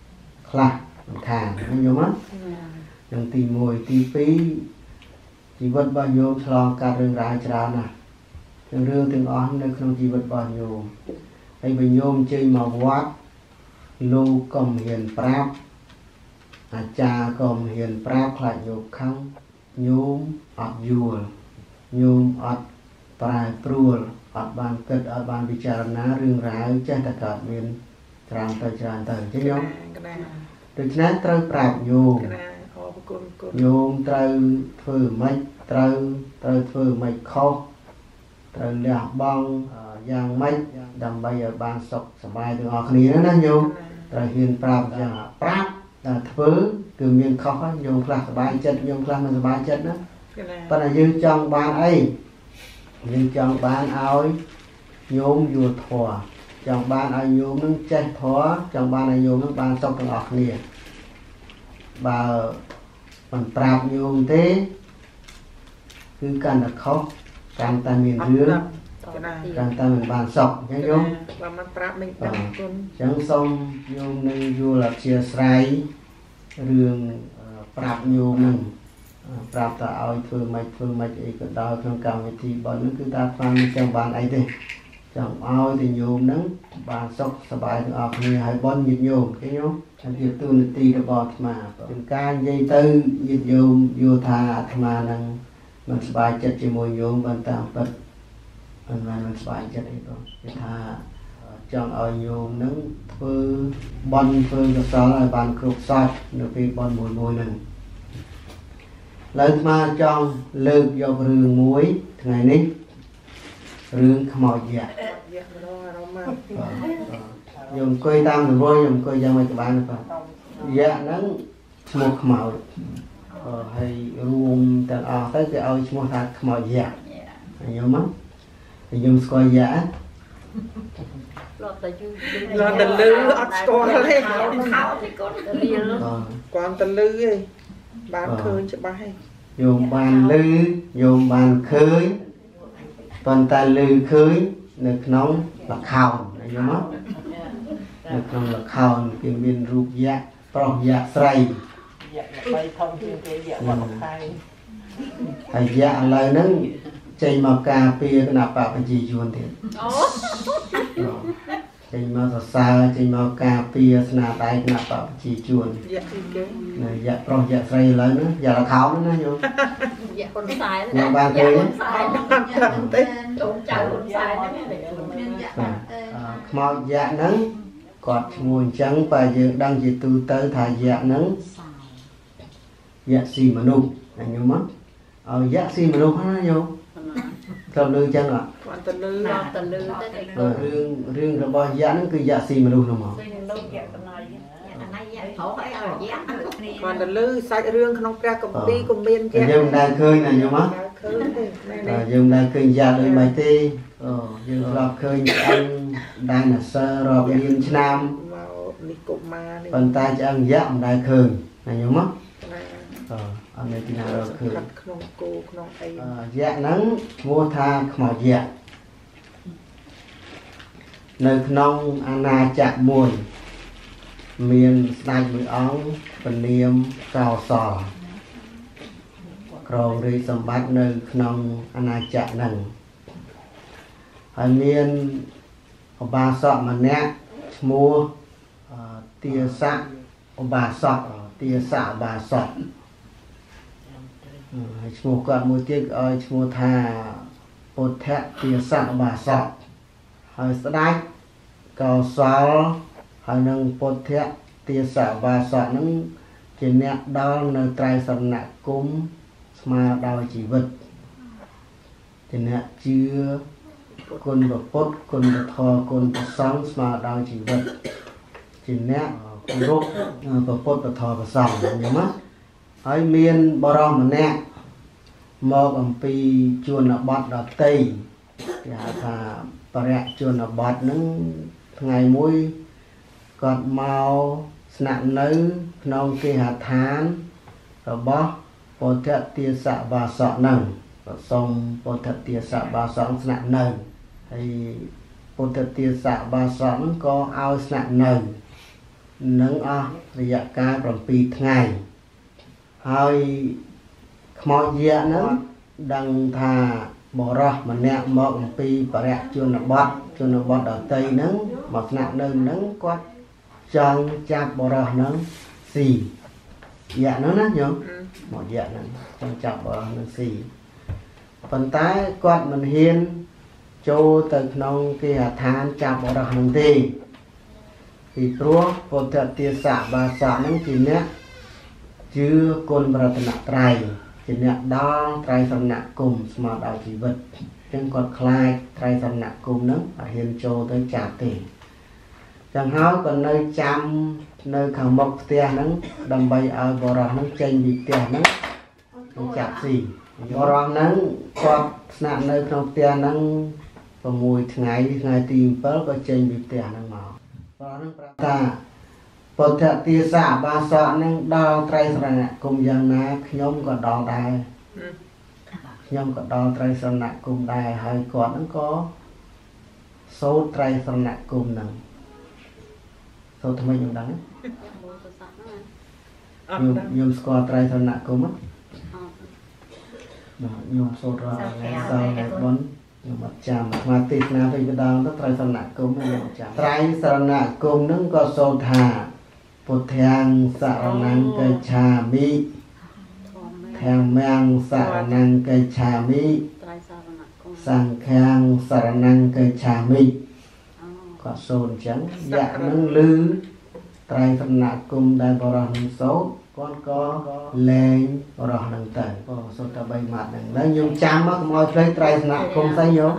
ខ្លះមិនខានញោមណានឹងទីមួយទីពីរជីវិតរបស់ញោមឆ្លងកាត់រឿងរ៉ាវច្រើនណាស់ទាំងរឿងទាំងអស់នៅក្នុងជីវិតរបស់ញោមហើយបើញោមចេញមកវត្តលោកក៏មិនហ៊ានប្រាប់អាចារ្យក៏មិនហ៊ានប្រាប់ខ្លាចញោមខឹងញោមអត់យល់ញោមអត់ប្រែប្រួលអត់បានគិតអត់បានពិចារណារឿងរ៉ាវចេះតែកើតមានច្រើនទៅច្រើនទៅអញ្ចឹងញោមដូច្នេះត្រូវប្រាប់ញោមញោមត្រូវធ្វើម៉េចត្រូវត្រូវធ្វើម៉េចខុសត្រូវលះបង់យ៉ាងម៉េចដើម្បីឲ្យបានសុខសប្បាយទាំងអស់គ្នាណាញោមត្រូវហ៊ានប្រាប់យ៉ាងប្រាប់តែធ្វើគឺមានខុសហើយញោមខ្លះសប្បាយចិត្តញោមខ្លះមិនសប្បាយចិត្តណាប៉ុន្តែយើងចង់បានអីយើងចង់បានឲ្យញោមយល់ធម៌ចង់បានឲ្យញោមនឹងចេះធម៌ចង់បានឲ្យញោមនឹងបានសុខទាំងអស់គ្នាបើមិនប្រាប់ញោមទេគឺកាន់តែខុសកាន់តែមានរឿងកាន់តែមិនបានសុខអញ្ចឹងញោមបើមិនប្រាប់មិនដឹងគុណអញ្ចឹងសូមញោមនឹងយល់អធិស្ឋានរឿងប្រាប់ញោមនឹងប្រាប់តើឲ្យធ្វើម៉េចធ្វើម៉េចអីក៏ដោយក្នុងកម្មវិធីរបស់នឹងគឺតាស្មានមិនចង់បានអីទេចង់ឲ្យតែញោមនឹងបានសុខសប្បាយទាំងអស់គ្នាហើយបន់ញាតិញោមឃើញញោមហើយជាទូនាទីរបស់អាត្មាជាការនិយាយទៅញាតិញោមយល់ថាអាត្មានឹងមិនសប្បាយចិត្តជាមួយញោមប៉ុន្តែពិតមិនមែនមិនសប្បាយចិត្តអីបងគេថាចង់ឲ្យញោមនឹងធ្វើបន់ធ្វើកុសលឲ្យបានគ្រប់សពនៅពេលបន់មួយមួយនឹងឡើយអាត្មាចង់លើកយករឿងមួយថ្ងៃនេះរឿងខ្មោចយៈខ្ញុំអង្គុយតាមរង្វល់ខ្ញុំអង្គុយយ៉ាងម៉េចក៏បានបាទយៈហ្នឹងឈ្មោះខ្មោចហើយរួមទាំងអស់ទៅគេឲ្យឈ្មោះថាខ្មោចយៈខ្ញុំមកខ្ញុំស្គាល់យៈឡត់តែយូរឡត់តែលឺអត់ស្គាល់ទេខោទេគាត់រៀលគាត់តែលឺឯងបានឃើញច្បាស់ឯងញោមបានលឺញោមបានឃើញប៉ុន្តែលឺឃើញនៅក្នុងល្ខោនញោមមកនៅក្នុងល្ខោនគេមានរូបយៈប្រុសយៈស្រីយៈបីធំជាងគេយៈវត្តខៃហើយយៈឥឡូវហ្នឹងចេញមកការពារគណៈបព្វបញ្ជីយួនទៀតអូចេញមកសរសើរចេញមកការពារស្នាដៃគណៈបព្វបញ្ជីយួនយៈទីគេនៅយៈប្រុសយៈស្រីឥឡូវហ្នឹងយៈល្ខោនណាញោមយៈហ៊ុនសែនណាបានឃើញហ៊ុនសែនទេចូលចៅហ៊ុនសែនហ្នឹងមានយៈខ្មោចយៈហ្នឹងគាត់ឈ្មោះអញ្ចឹងបើយើងដឹងជាទូទៅថាយៈហ្នឹងយៈស៊ីមនុស្សណាញោមឲ្យយៈស៊ីមនុស្សណាញោមត្រូវលឺចឹងអត់គាត់ទៅលឺទៅលឺទៅរឿងរឿងរបស់យៈហ្នឹងគឺយៈស៊ីមនុស្សហ្នឹងមកស៊ីមនុស្សយៈកណៃយៈកណៃយៈហៅឲ្យឲ្យយៈគាត់ទៅលឺសាច់រឿងក្នុងព្រះគម្ពីរក៏មានយៈយើងមិនដែលឃើញណាញោមហ៎ឃើញទេយើងមិនដែលឃើញយៈដូចមិនទេអូយើងធ្លាប់ឃើញឆ្អឹងដាណាស័ររាប់លានឆ្នាំមកនេះកុមារនេះប៉ុន្តែឆ្អឹងយៈមិនដែលឃើញណាញោមហ៎អូអត់មានទីណារកឃើញក្នុងគោក្នុងអីយៈហ្នឹងឈ្មោះថាខ្មោចយៈនៅក្នុងអាណាចក្រមួយមានស្ដេចមួយអង្គពនាមកោសលគ្រងរាជសម្បត្តិនៅក្នុងអាណាចក្រហ្នឹងហើយមានឧបាសកម្នាក់ឈ្មោះទាសៈឧបាសកទាសៈឧបាសកហើយឈ្មោះគាត់មួយទៀតឲ្យឈ្មោះថាពុទ្ធទាសៈឧបាសកហើយស្ដេចកោសលហើយនឹងពុទ្ធទាសៈឧបាសកហ្នឹងជាអ្នកដល់នៅត្រៃសរណគមស្មើដោយជីវិតជាអ្នកជឿគុណព្រះពុទ្ធគុណព្រះធម៌គុណព្រះសង្ឃស្មើដោយជីវិតជាអ្នកគោរពព្រះពុទ្ធព្រះធម៌ព្រះសង្ឃអញ្ចឹងណាហើយមានបរិសម្នាក់មកអំពីជួនបទដតីគេហៅថាបរិយជួនបទហ្នឹងថ្ងៃមួយគាត់មកស្នាក់នៅក្នុងគេហដ្ឋានរបស់ពុទ្ធទាសៈបាសកហ្នឹងក៏សូមពុទ្ធទាសៈបាសកស្នាក់នៅហើយពុទ្ធទាសៈបាសកហ្នឹងក៏ឲ្យស្នាក់នៅនឹងអស់រយៈកាលbảyថ្ងៃហើយខ្មោចយៈហ្នឹងដឹងថាបរោះម្នាក់មកអំពីបរិយជនបទជនបទដតីហ្នឹងមកស្នាក់នៅហ្នឹងគាត់ចង់ចាប់បរោះហ្នឹងស៊ីយៈហ្នឹងណាញោមមកយៈហ្នឹងចង់ចាប់បរោះហ្នឹងស៊ីប៉ុន្តែគាត់មិនហ៊ានចូលទៅក្នុងគេហដ្ឋានចាប់បរោះហ្នឹងទេពីព្រោះពុទ្ធទាសៈបាសៈហ្នឹងជាអ្នកជឿគុណរតនត្រ័យជាអ្នកដល់ត្រៃសរណគមស្មើដល់ជីវិតអញ្ចឹងគាត់ខ្លាចត្រៃសរណគមហ្នឹងអត់ហ៊ានចូលទៅចាប់ទេចឹងហើយក៏នៅចាំនៅខាងមុខផ្ទះហ្នឹងដើម្បីឲ្យបរោះហ្នឹងចេញពីផ្ទះហ្នឹងទៅចាប់ស៊ីបរោះហ្នឹងគាត់ស្នាក់នៅក្នុងផ្ទះហ្នឹង6ថ្ងៃថ្ងៃទី7ក៏ចេញពីផ្ទះហ្នឹងមកបរោះហ្នឹងប្រាប់ថាពុទ្ធទាសៈបាសៈនឹងដល់ត្រៃសរណគមយ៉ាងណាខ្ញុំក៏ដល់ដែរខ្ញុំក៏ដល់ត្រៃសរណគមដែរហើយគាត់ហ្នឹងក៏សូត្រត្រៃសរណគមហ្នឹងសូត្រថ្មីខ្ញុំដឹងខ្ញុំខ្ញុំស្គាល់ត្រៃសរណគមហ្នឹងខ្ញុំសូត្ររាល់ថ្ងៃសល់ថ្ងៃបុណ្យខ្ញុំអត់ចាំអាត្មាទេសនាទៅម្ដងទៅត្រៃសរណគមខ្ញុំអត់ចាំត្រៃសរណគមហ្នឹងក៏សូត្រថាពុទ្ធាំសរណង្កច្ឆាមិធម្មំសរណង្កច្ឆាមិសង្ឃាំសរណង្កច្ឆាមិក៏សូត្រអញ្ចឹងយៈនឹងឮត្រៃសរណគមដែលបរោះនឹងសូត្រគាត់ក៏លែងបរោះនឹងទៅក៏សូត្រតែ3ម៉ាត់ហ្នឹងហើយខ្ញុំចាំមកកុំឲ្យភ្លេចត្រៃសរណគមស្អីយោ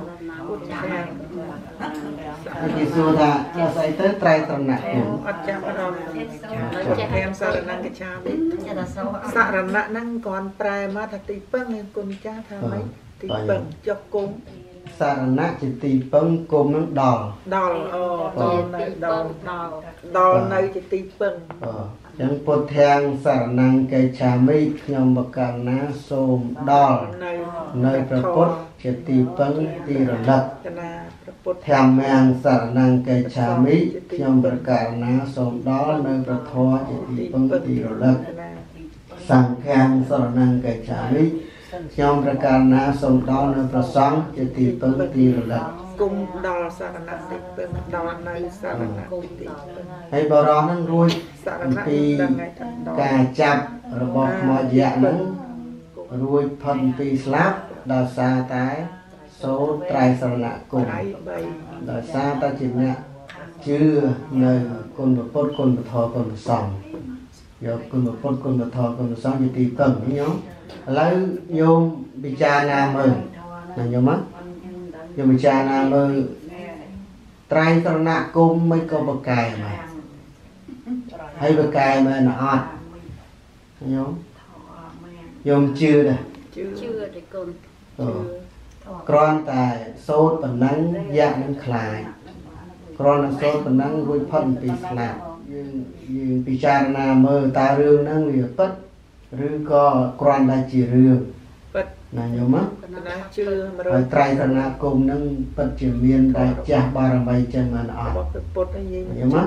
គេសួរថាស្អីទៅត្រៃសរណគម
អត់ចាំដល់ធម្មសរណង្កច្ឆាមិសរណៈហ្នឹងគាត់ប្រែមកថាទីពឹងគុណចាស់ថាម៉េចទីពឹងចុះគុំ
សរណៈជាទីពឹងគុំនឹងដល់
ដល់អូដល់នៅដល់ដល់នៅជាទីពឹង
អញ្ចឹងពុទ្ធាំសរណង្កច្ឆាមិខ្ញុំបកណ្ណាសូមដល់នៅព្រះពុទ្ធជាទីពឹងទីរលឹកធម្មំសរណង្កច្ឆាមិខ្ញុំប្រកាសណាសូមដល់នៅព្រះធម៌ជាទីពឹងទីរលឹកសង្ឃំសរណង្កច្ឆាមិខ្ញុំប្រកាសណាសូមដល់នៅព្រះសង្ឃជាទីពឹងទីរលឹក
គុំដល់សរណៈទីពឹងដល់នៅសរណៈទីពឹង
ហើយបរោះហ្នឹងរួចពីការចាប់របស់ខ្មោចយៈហ្នឹងរួចផុតពីស្លាប់ដោយសារតែសូត្រត្រៃសរណគមដោយសារតែជាអ្នកជឿនៅគុណពុទ្ធគុណពធគុណសង្ឃយកគុណពុទ្ធគុណពធគុណសង្ឃជាទីពឹងញោមឥឡូវញោមពិចារណាមើលណាញោមញោមពិចារណាមើលត្រៃសរណគមមិនក៏បកែមកហើយបកែមែនអត់ញោមញោមជឿដែរ
ជឿតែគុណ
គ្រាន់តែសូត្រប៉ុណ្ណឹងយៈនឹងខ្លាចគ្រាន់តែសូត្រប៉ុណ្ណឹងរួចផុតពីស្លាប់យើងយើងពិចារណាមើលតើរឿងហ្នឹងវាពិតឬក៏គ្រាន់តែជារឿង
ពិត
ណាញោមណា
ជឿ
ហើយត្រៃសរណគមនឹងពិតជាមានតែចាស់បារមីចឹងមិនអត់
ពុទ្ធយើង
ញោមណា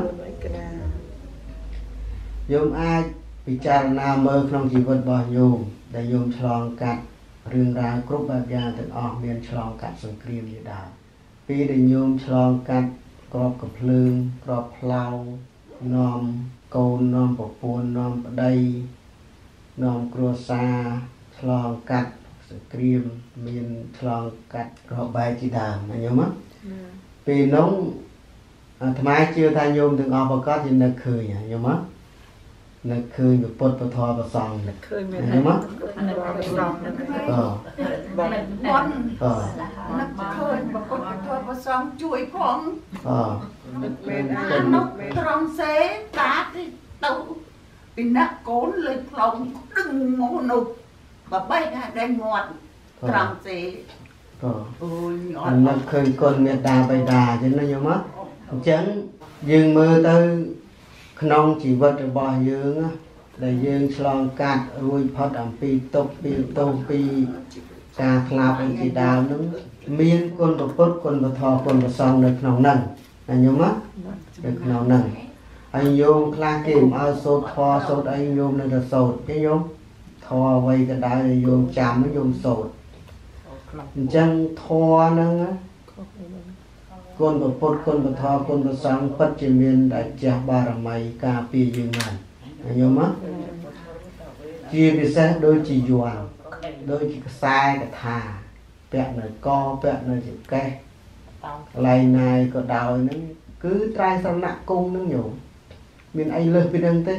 ញោមអាចពិចារណាមើលក្នុងជីវិតរបស់ញោមដែលញោមឆ្លងកាត់រឿងរ៉ាវគ្រប់បែបយ៉ាងទាំងអស់មានឆ្លងកាត់សង្គ្រាមជាដើមពីដែលញោមឆ្លងកាត់ក្របកំភ្លើងក្របផ្លោនាំកូននាំប្រពន្ធនាំប្តីនាំគ្រួសារឆ្លងកាត់សង្គ្រាមមានឆ្លងកាត់របបែកជាដើមណាញោមណាពីនោះអាត្មាជឿថាញោមទាំងអស់ប្រកាសជានឹកឃើញញោមណានឹកឃើញពុទ្ធពធប្រសង្ឃ
នឹកឃើញមែន
ទេមក
ប្រសង្ឃហ្នឹង
អឺបងបនអឺនឹកឃើញពុទ្ធពធប្រសង្ឃជួយផង
អឺ
នឹកមែន
អានោះត្រង់សេតាទៅពីណាកូនលើផ្លុំដឹងមកនោះបបៃថាដេញមាត់ត្រង់សេ
អឺអូយអត់នឹកឃើញគុណមេត្តាបិតាអញ្ចឹងណាញោមណាអញ្ចឹងយើងមើលទៅក្នុងជីវិតរបស់យើងដែលយើងឆ្លងកាត់រួចផុតអំពីទុក្ខពីទោសពីការខ្លាប់អីជាដើមហ្នឹងមានគុណពុទ្ធគុណពធគុណប្រសង្ឃនៅក្នុងហ្នឹងណាញោមណានៅក្នុងហ្នឹង anh nhôm khla kìm ao sốt thò sốt anh nhôm nên là sốt cái nhôm thò vây cái đá nhôm chạm nó nhôm sốt chân thò nâng á con bậc phốt con bậc thò con bậc sáng bất chỉ miền đại cha ba rầm mày cà pi dương ngàn anh nhôm á chia bị xét đôi chỉ doàn đôi chỉ sai cái thà bẹt nơi co bẹt nơi chỉ cây lại này có đào nó cứ trai sao nặng cung nó nhổ miền anh lên bên đây thế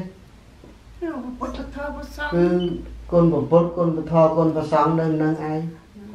cứ con một bút con một thò con một sáng đơn nâng ai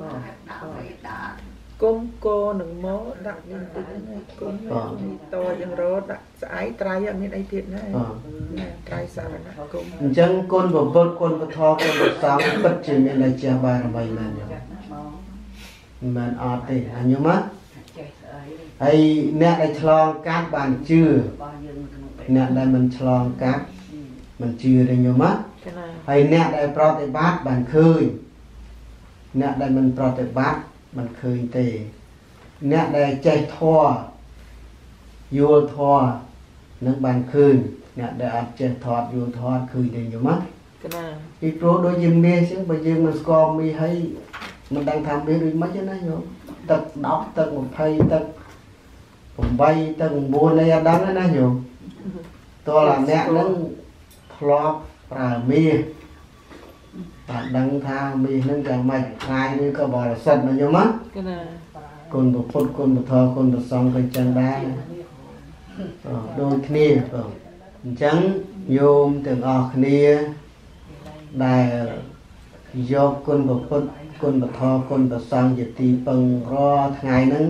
cung cô đừng mó đặt những tính này cung to dân rốt đặt sải trai ở bên đây thiệt này trai sao nè cung
chân con một bút con một thò con một sáng bất chỉ miền này chia ba là bảy lần mình ở đây anh nhớ mất hay nè đây chlong cát bàn chưa nè đây mình chlong cát mình chưa đây nhớ mất hay nè đây pro bát bàn khơi nè đây mình pro bát bàn khơi tề nè đây chạy thò vô thò nâng bàn khơi nè đây ăn chạy thọt vô thọt khơi đây nhớ mất cái pro đôi dìm mê chứ bây giờ mình score mi hay mình đang tham biết đi mấy cái này nhớ tật đọc tật một thầy tậtผมไปตั้งบัวในดังนะอยู่ตัวละแม่นั่งพลอกปลามีปลาดังทางมีนั่งจะไม่คลายนี่ก็บอกสัตว์นะโยมะคนบุพคนบุทอคนบุซองคนจังได้โดยนี้จังโยมถึงออกนี้ได้ยกคนบุพคนบุทอคนบุซองจะตีปังรอไงนั้น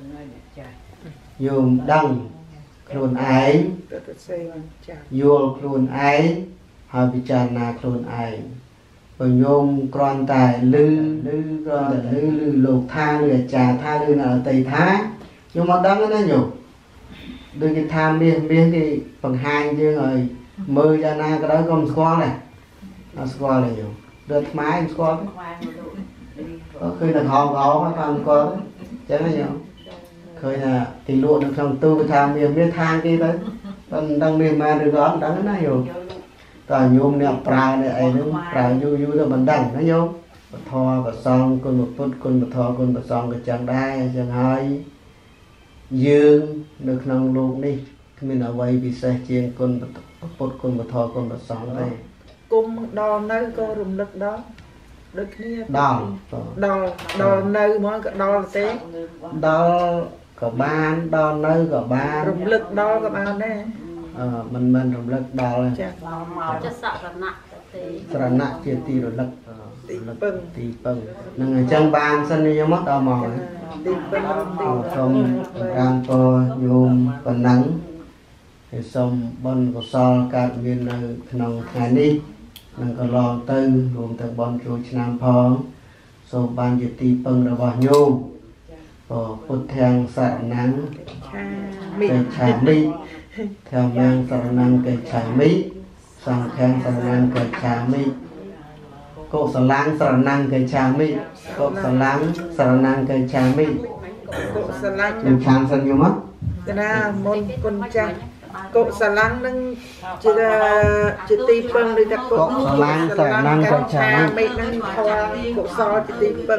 dùng đăng khuôn ái vô khuôn ái họ bị tràn na khuôn ái và nhôm con tài lư lư con tài lư lư lục tha lư trà tha lư là tây thá nhưng mà đăng nó nhủ đôi cái tham biên biên cái phần hai chứ rồi mơ ra na cái đó con squat này nó squat này nhủ đợt máy squat có khi là hòn gõ mà thằng con chẳng là nhủ khơi là thì luôn được trong tu cái tham miền biết thang kia đấy còn đang miền mà được đó đắng nó hiểu toàn nhôm nè pra này ấy nó pra du du là mình đằng nó nhôm thò và xong con một phút con một thò con một xong cái chẳng đai chẳng hai dương được nông luôn đi mình ở quay bị xe chiên con một phút con một thò con một xong đây
cung đo nơi có rùng lực đó được kia
đo
đo đo nơi mới đo là thế
đo có ban đo nơi có ban
rùng lực đo có ban đấy
ờ mình mình rùng lực đo lên
chất sợ là nặng
sờ nặng chia tì rồi lực
tì pưng
tì pưng nâng chân ban sân đi mất đau mỏi
tì pưng
không đang to nhôm còn nắng thì xong bên của so các viên nông thái đi nâng có lo tư gồm từ bọn chuột nam phong số ban chia tì pưng là bỏ nhôm ở phút thang sạ nắng cây trà mi theo mang sạ nắng cây trà mi sang thang sạ nắng cây trà mi cột sạ láng sạ nắng cây trà mi cột sạ láng sạ nắng cây trà mi
cột sạ láng
mình chạm sân nhiều mất
cái nào môn con cha cột sạ láng nâng chỉ là chỉ tì pưng đi đặt cột
sạ láng sạ nắng cây trà mi
nâng khoa cột so chỉ tì pưng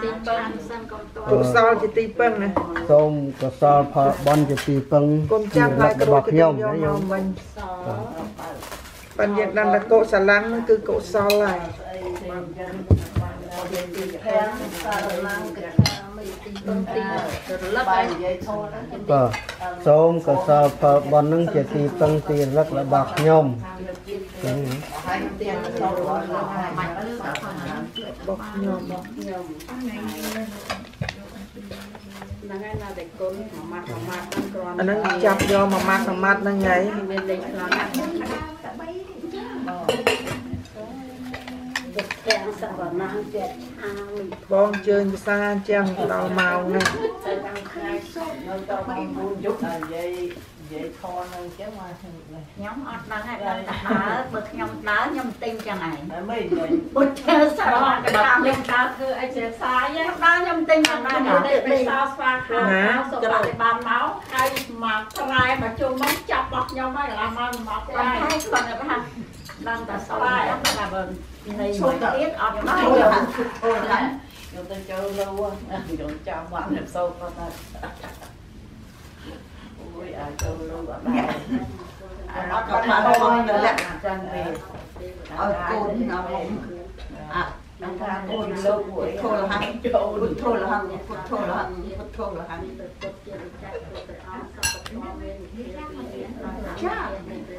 cột so chỉ tì pưng này
tôm cột so phở bon chỉ tì pưng
con cha lại cái bọc nhôm đấy nhôm mình Bản Việt Nam là cột xà lăng nó cứ cột so lại
ờ tôm cột so phở bon nâng chỉ tì pưng tì rất là bạc nhôm
bọc nhôm anh đang chặt vô mà mát mà mát đang nhảy con chơi xa chăng đào màu nè
nhóm ọt đang hay đang đá bật nhóm đá nhóm tinh chẳng này bật chơi sao cái đá lên đáคือไอ้เสียสายđá nhóm tinh chẳng này đểไปsao pha khao cho bạn bàn máu ai មកត្រែមកជុំមកចាប់បោះខ្ញុំហើយកន្លះម៉ោងមកត្រែ
គាត់ថាđang ta sau này đó là vâng này mới tiết ở trong đó
thôi đấy
chúng tôi chơi lâu chúng cho bạn làm sâu con này ui à chơi lâu ở đây
nó có mà thôi nữa là
chân về
ở cồn nó à
đang ra cồn lâu buổi
thôi là hàng thôi là hàng thôi là hàng thôi là hàng cha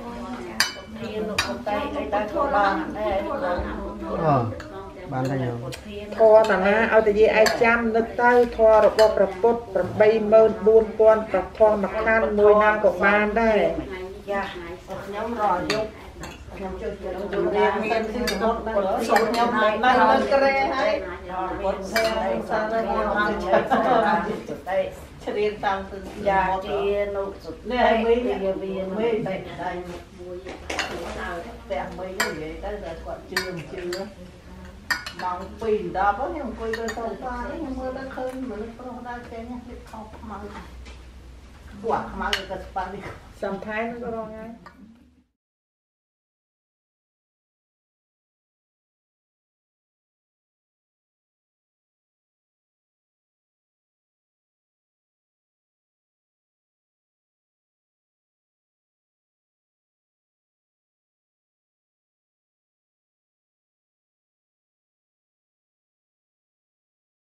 បានហើយ
ធរតាណាឲ្យតែនិយាយឯចាំនឹកទៅធររបស់ព្រះពុទ្ធeightម៉ឺនបួនពាន់ប្រធមមកខានមួយណាក៏បានដែរ
ខ្ញុំរយុខ្ញុំជួយជួយរៀនមានទីកត់បានសូមខ្ញុំបានបានក្រែហើយពុទ្ធសាសនាសាសនាបានតែជ្រៀនតាមទិយាជានុសុទ្ធនេះមីវាវាមីតែដៃមួយតែមីនិយាយទៅតែគាត់ជឿមិនជឿម៉ោងពីរដល់ខ្ញុំអង្គុយលើសូហ្វាខ្ញុំមើលដល់ឃើញមនុស្សប្រុសដើរចេញនេះខោខ្មៅពួកខ្មៅក៏ស្ប៉ានេះ
សំថែនក៏រងហើយ